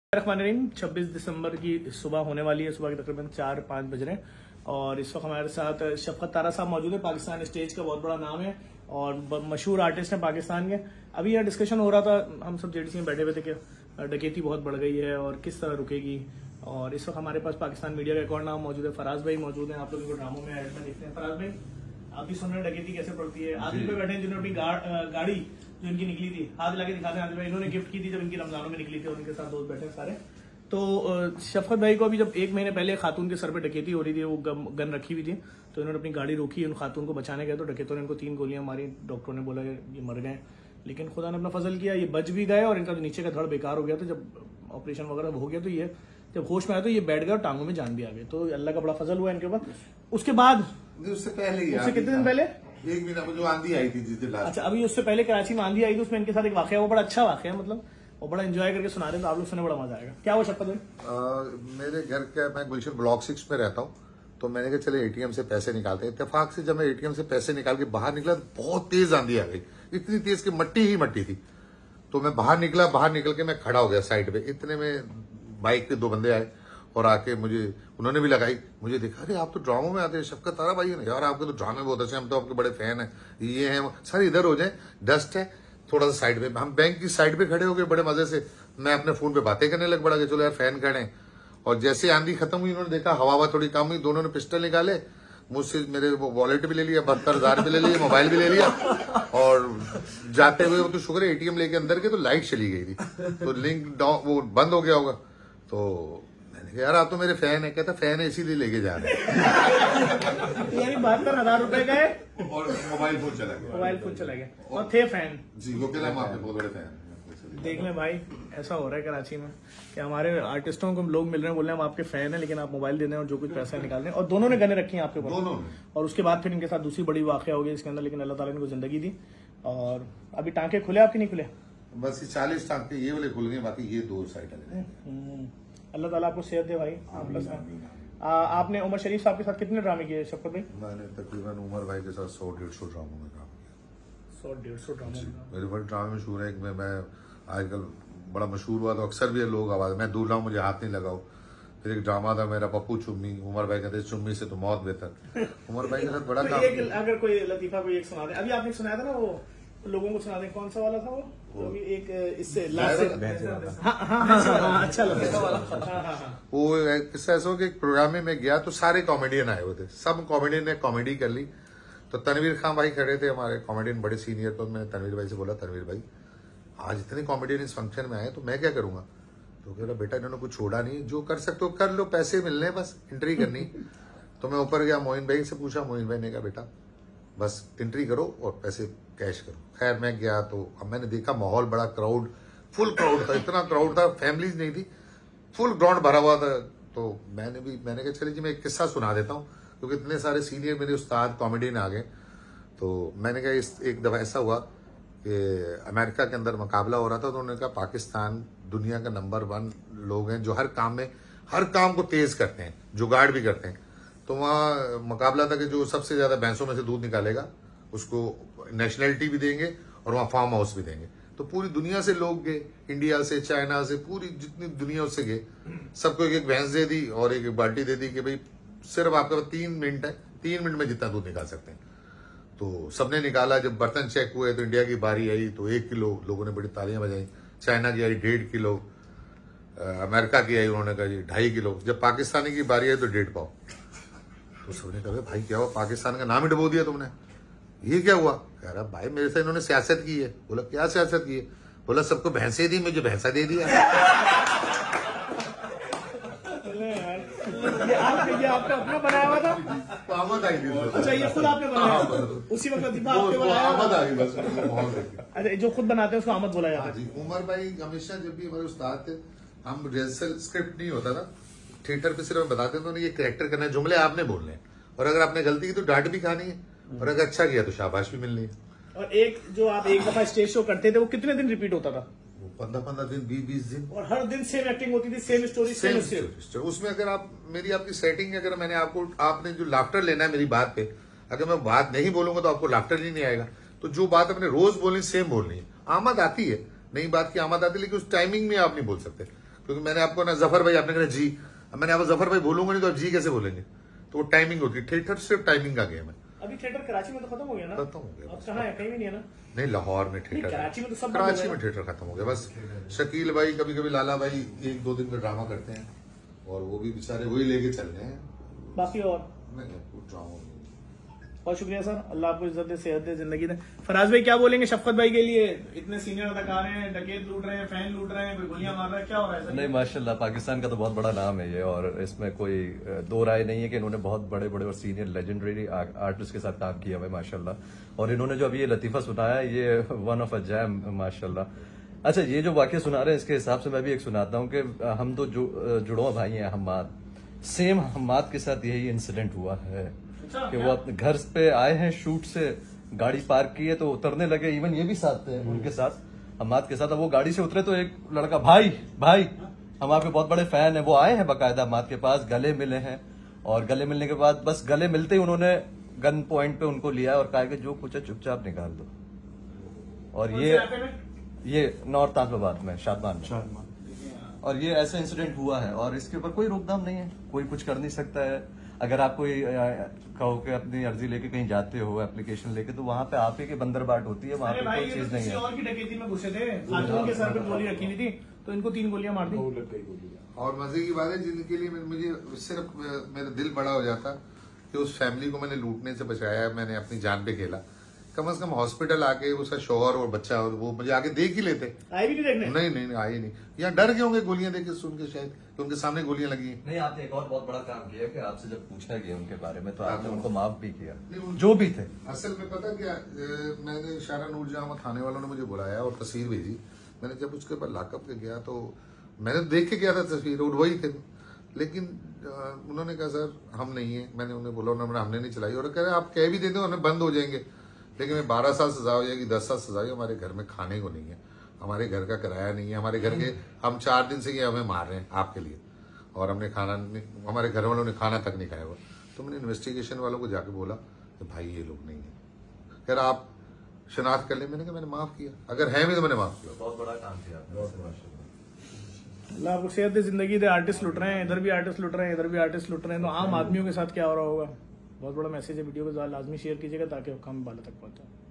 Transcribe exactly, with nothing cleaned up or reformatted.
रहमानिर्रहीम छब्बीस दिसंबर की सुबह होने वाली है। सुबह के तकरीबन चार पाँच बज रहे हैं और इस वक्त हमारे साथ शफकत तारा साहब मौजूद है। पाकिस्तान स्टेज का बहुत बड़ा नाम है और मशहूर आर्टिस्ट हैं पाकिस्तान के। अभी यह डिस्कशन हो रहा था, हम सब जेडीसी में बैठे हुए थे कि डकैती बहुत बढ़ गई है और किस तरह रुकेगी। और इस वक्त हमारे पास पाकिस्तान मीडिया का एक और नाम मौजूद है, फराज भाई मौजूद हैं। आप लोग इनको ड्रामों में एड में देखते हैं। फराज भाई, आप भी सुन रहे हैं डकैती कैसे पड़ती है। आदिल पे बैठे हैं जिन्होंने अपनी गा, गाड़ी जो इनकी निकली थी, हाथ लाके दिखाते हैं आदिल भाई, इन्होंने गिफ्ट की थी जब इनकी रमजानों में निकली थी और उनके साथ दोस्त बैठे हैं सारे। तो शफकत भाई को अभी जब एक महीने पहले खातून के सर पे डकैती हो रही थी, वो गन रखी हुई थी, तो इन्होंने अपनी गाड़ी रोकी, उन खातून को बचाने गए तो डकैतों ने इनको तीन गोलियां मारी। डॉक्टरों ने बोला ये मर गए, लेकिन खुदा ने अपना फजल किया, ये बच भी गए और इनका जो नीचे का धड़ बेकार हो गया। तो जब ऑपरेशन वगैरह हो गया तो ये जब होश में आया तो ये बैठ गया और टांगों में जान भी आ गई। तो अल्लाह का बड़ा फजल हुआ इनके ऊपर। उसके बाद उससे पहले उससे कितने दिन पहले एक महीना जो आंधी आई थी जिस दिन। अच्छा, अभी उससे पहले कराची में आंधी आई थी, उसमें इनके साथ एक वाकया, वो बड़ा अच्छा वाकया है, मतलब वो बड़ा एंजॉय करके सुना रहे हैं, तो आप लोग सुनने बड़ा मजा आएगा। क्या वो शपथ भाई? मेरे घर का, मैं गुलशन ब्लॉक सिक्स में रहता हूँ, तो मैंने कहा चले एटीएम से पैसे निकालते हैं। इत्तेफाक से जब मैं एटीएम से पैसे निकाल के बाहर निकला तो बहुत तेज आंधी आ गई, इतनी तेज कि मट्टी ही मट्टी थी। तो मैं बाहर निकला, बाहर निकल के मैं खड़ा हो गया साइड पे। इतने में बाइक पे दो बंदे आए और आके मुझे उन्होंने भी लगाई। मुझे देखा, अरे आप तो ड्रामों में आते हैं, शफकत तारा भाई है यार, आपके तो ड्रामे बहुत अच्छे, हम तो आपके बड़े फैन हैं, ये हैं सर, इधर हो जाए, डस्ट है थोड़ा सा साइड पे। हम बैंक की साइड पे खड़े हो गए बड़े मजे से। मैं अपने फोन पे बातें करने लग पड़ा कि चलो यार फैन खड़े हैं। और जैसे आंधी खत्म हुई, उन्होंने देखा हवा हवा थोड़ी कम हुई, दोनों ने पिस्टल निकाले, मुझसे मेरे वो वॉलेट भी ले लिया, बहत्तर हजार भी ले लिया, मोबाइल भी ले लिया। और जाते हुए वो तो शुक्र है एटीएम लेके अंदर के तो लाइट चली गई थी, तो लिंक वो बंद हो गया होगा। तो यार आप तो मेरे फैन है। कहता फैन है इसीलिए लेके जा रहे हैं। यानी बहत्तर हजार रुपए गए और मोबाइल फोन चला गया, मोबाइल फोन चला गया और थे फैन जी। वो कहला हम आपके बहुत बड़े फैन। देख लें भाई, ऐसा हो रहा है कराची में कि हमारे आर्टिस्टों को लोग मिल रहे हैं, बोल रहे हैं हम आपके फैन हैं, लेकिन आप मोबाइल दे दें और जो कुछ पैसा निकाल दें। और दोनों ने गने रखी हैं आपके ऊपर, दोनों। और उसके बाद फिर इनके साथ दूसरी बड़ी वाकया हो गई इसके अंदर, लेकिन अल्लाह ताला ने इनको जिंदगी दी। और अभी टांके खुले आपके नहीं खुले? बस ये चालीस टांके ये वाले खुल गए, बाकी ये दो साइड है। अल्लाह ताला आपको सेहत दे भाई। आ, आपने उमर शरीफ साहब के साथ कितने ड्रामे किए शफकत भाई? मैंने तकरीबन उमर भाई के साथ सौ डेढ़ सौ ड्रामों में काम किया। सौ डेढ़ सौ ड्रामे मेरे बड़े ड्रामे मशहूर है। मैं, मैं आजकल बड़ा मशहूर हुआ तो अक्सर भी लोग आवाज मैं दूर रहा हूँ, मुझे हाथ नहीं लगाओ। फिर एक ड्रामा था मेरा पप्पू चुम्मी, उमर भाई कहते चुम्मी से तो मौत बेहतर। उमर भाई के साथ बड़ा काम। अगर कोई लतीफा कोई एक सुना दे, अभी आपने सुनाया था ना, वो लोगों को सुना दें, कौन सा वाला था वो? वो एक इससे अच्छा लगा। वो किस्सा ऐसा हो कि एक प्रोग्राम में मैं गया तो सारे कॉमेडियन आए हुए थे, सब कॉमेडियन ने कॉमेडी कर ली। तो तनवीर खान भाई खड़े थे, हमारे कॉमेडियन बड़े सीनियर। तो मैंने तनवीर भाई से बोला, तनवीर भाई आज इतने कॉमेडियन इस फंक्शन में आए तो मैं क्या करूंगा? तो कह रहा बेटा इन्होंने कुछ छोड़ा नहीं, जो कर सकते हो कर लो, पैसे मिलने बस, एंट्री करनी। तो मैं ऊपर गया, मोइन भाई से पूछा, मोइन भाई ने कहा बेटा बस एंट्री करो और पैसे कैश करो। खैर मैं गया तो अब मैंने देखा माहौल बड़ा क्राउड, फुल क्राउड था, इतना क्राउड था, फैमिलीज नहीं थी, फुल ग्राउंड भरा हुआ था। तो मैंने भी मैंने कहा चलिए जी मैं एक किस्सा सुना देता हूँ, क्योंकि इतने सारे सीनियर मेरे उस्ताद कॉमेडियन आ गए। तो मैंने कहा इस एक दफा ऐसा हुआ कि अमेरिका के अंदर मुकाबला हो रहा था, तो उन्होंने कहा पाकिस्तान दुनिया का नंबर वन लोग हैं जो हर काम में हर काम को तेज करते हैं, जुगाड़ भी करते हैं। तो वहाँ मुकाबला था कि जो सबसे ज्यादा भैंसों में से दूध निकालेगा उसको नेशनलिटी भी देंगे और वहाँ फार्म हाउस भी देंगे। तो पूरी दुनिया से लोग गए, इंडिया से, चाइना से, पूरी जितनी दुनिया उससे गए, सबको एक एक भैंस दे दी और एक एक बाल्टी दे दी कि भाई सिर्फ आपके पास तीन मिनट है, तीन मिनट में जितना दूध निकाल सकते हैं। तो सबने निकाला। जब बर्तन चेक हुए तो इंडिया की बारी आई तो एक किलो, लोगों ने बड़ी तालियां बजाई। चाइना की आई डेढ़ किलो, अमेरिका की आई, उन्होंने कहा जी ढाई किलो। जब पाकिस्तानी की बारी आई तो डेढ़ पाव। तो सबने कहा भाई क्या हुआ, पाकिस्तान का नाम ही डुबो दिया तुमने, ये क्या हुआ? कह रहा भाई मेरे से इन्होंने सियासत की है। बोला क्या सियासत की है? बोला सबको भैंसे दी, मुझे भैंसा दे दिया। ये आप, ये आपने अपना बनाया हुआ था? आमद आई थी। अच्छा, ये खुद आपने बनाया? उसी वक्त लतीफा आपने बनाया? आमद आ गई बस। अच्छा, जो खुद बनाते हैं उसको आमद बोला जाता है। उमर भाई हमेशा जब भी हमारे उस्ताद थे, हम रिहर्सल स्क्रिप्ट नहीं होता था, थिएटर पे सिर्फ बताते थे ये कैरेक्टर करना है, जुमले आपने बोलने हैं, और अगर आपने गलती की तो डांट भी खानी है, और अगर अच्छा किया तो शाबाश भी मिलनी है। और एक जो आप एक दफा स्टेज शो करते थे वो कितने दिन रिपीट होता था? वो पंद्रह पंद्रह दिन, बीस बीस दिन, और हर दिन सेम एक्टिंग होती थी, सेम स्टोरी, सेम स्टोरी। उसमें अगर आप मेरी आपकी सेटिंग, अगर मैंने आपको आपने जो लाफ्टर लेना है मेरी बात पे, अगर मैं बात नहीं बोलूंगा तो आपको लाफ्टर ही नहीं आएगा। तो जो बात अपने रोज बोलनी सेम बोलनी है। आमद आती है, नई बात की आमद आती है, लेकिन उस टाइमिंग में आप नहीं बोल सकते। क्योंकि मैंने आपको ना जफर भाई आपने कहा जी, अब मैंने आपको जफर भाई बोलूंगा नहीं तो आप जी कैसे बोलेंगे, तो वो टाइमिंग होती है। थिएटर सिर्फ टाइमिंग का गेम है। अभी थिएटर कराची में तो खत्म हो गया ना? खत्म हो गया। अब कहाँ है? कहीं भी नहीं है ना? नहीं, लाहौर में थिएटर, कराची में तो सब कराची में थिएटर खत्म हो गया। बस शकील भाई, कभी कभी लाला भाई एक दो दिन का ड्रामा करते हैं और वो भी बेचारे वही लेके चल रहे हैं, बाकी और नहीं ड्रामा। बहुत शुक्रिया सर, अल्लाह आपको इज्जत दे, सेहत दे, जिंदगी दे। फराज भाई क्या बोलेंगे शफकत भाई के लिए? इतने सीनियर अदाकार हैं, डकैत लूट रहे हैं, फैन लूट रहे हैं, कोई गोलियां मार रहा है, क्या हो रहा है सर? नहीं माशाल्लाह, पाकिस्तान का तो बहुत बड़ा नाम है ये, और इसमें कोई दो राय नहीं है कि इन्होंने बहुत बड़े बड़े और सीनियर लेजेंडरी आर्टिस्ट के साथ काम किया हुआ है माशाल्लाह। और इन्होंने जो अभी ये लतीफा सुनाया, ये वन ऑफ अ जैम माशाल्लाह। अच्छा, ये जो वाकया सुना रहे हैं इसके हिसाब से मैं भी एक सुनाता हूँ कि हम तो जुड़वा भाई हैं हम्माद, सेम हम्माद के साथ यही इंसिडेंट हुआ है कि वो अपने घर पे आए हैं शूट से, गाड़ी पार्क की है तो उतरने लगे, इवन ये भी साथ थे उनके साथ, हम्माद के साथ। अब वो गाड़ी से उतरे तो एक लड़का, भाई भाई हम आपके बहुत बड़े फैन हैं, वो आए हैं बाकायदा हम्माद के पास, गले मिले हैं, और गले मिलने के बाद बस गले मिलते ही उन्होंने गन पॉइंट पे उनको लिया और कहा कि जो कुछ है चुपचाप निकाल दो। और ये ये नॉर्थ आफलाबाद में, शादमान में, और ये ऐसा इंसिडेंट हुआ है और इसके ऊपर कोई रोकथाम नहीं है, कोई कुछ कर नहीं सकता है। अगर आप कोई कहो कि अपनी अर्जी लेके कहीं जाते हो एप्लीकेशन लेके, तो वहाँ पे आप ही की बंदरबाट होती है, वहाँ पे कोई चीज नहीं है। और की डकैती में घुसे थे, खातून के सर पे गोली रखी हुई थी तो इनको तीन गोलियां मार दी। और मजे की बात है जिनके लिए मुझे सिर्फ मेरा दिल बड़ा हो जाता कि उस फैमिली को मैंने लूटने से बचाया, मैंने अपनी जान पे खेला। कम से कम हॉस्पिटल आके उसका शोहर और बच्चा और वो मुझे आके देख ही लेते। आए भी नहीं देखने? नहीं नहीं, नहीं आए नहीं। यहाँ डर गए होंगे गोलियां देख के सुन के, शायद कि उनके सामने गोलियां लगी हैं। नहीं, आपने एक और बहुत बड़ा काम किया कि आपसे जब पूछा गया उनके बारे में तो आपने उनको माफ भी किया, जो भी थे। असल में पता क्या, मैंने इशारा नूर जहां थाने वालों ने मुझे बुलाया और तस्वीर भेजी। मैंने जब उसके बाद लाकअप पे गया तो मैंने देख के गया था तस्वीर, और वही थे। लेकिन उन्होंने कहा सर हम नहीं है। मैंने उन्हें बोला, उन्होंने हमने नहीं चलाई। और कह रहे आप कह भी देते हो हमें बंद हो जाएंगे, लेकिन मैं बारह साल सजा हो जाएगी, दस साल सजा हो, हमारे घर में खाने को नहीं है, हमारे घर का किराया नहीं है, हमारे घर के हम चार दिन से ये हमें मार रहे हैं आपके लिए, और हमने खाना, हमारे घर वालों ने खाना तक नहीं खाया हुआ। तो मैंने इन्वेस्टिगेशन वालों को जाके बोला कि भाई ये लोग नहीं है। कह रहा आप शनाख्त कर ले। मैंने कहा मैंने माफ किया, अगर है भी तो मैंने माफ किया। बहुत बड़ा काम किया आपने। अल्लाह आपको सेहत दे, जिंदगी दे। आर्टिस्ट लुट रहे हैं, इधर भी आर्टिस्ट लुट रहे हैं, इधर भी आर्टिस्ट लुट रहे हैं, तो आम आदमियों के साथ क्या हो रहा होगा? बहुत बड़ा मैसेज है, वीडियो को लाजमी शेयर कीजिएगा ताकि हम बाला तक पहुंचे।